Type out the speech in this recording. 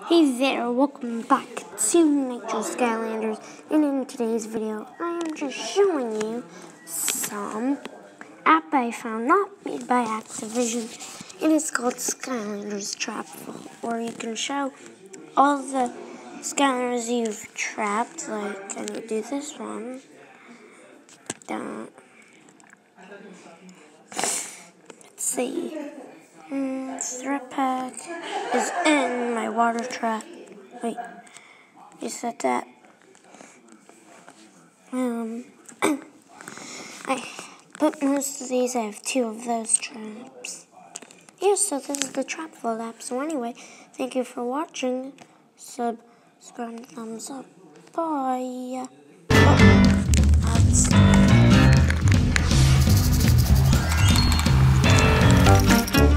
Hey there, welcome back to Nature Skylanders, and in today's video, I am just showing you some app I found, not made by Activision. It is called Skylanders Trap Vault, where you can show all the Skylanders you've trapped. Like, can you do this one? Let's see. Threat pack is in my water trap. Wait, you said that. But most of these, I have 2 of those traps. Yeah, so this is the Trap Vault app. So anyway, thank you for watching. Subscribe and thumbs up. Bye. Oh,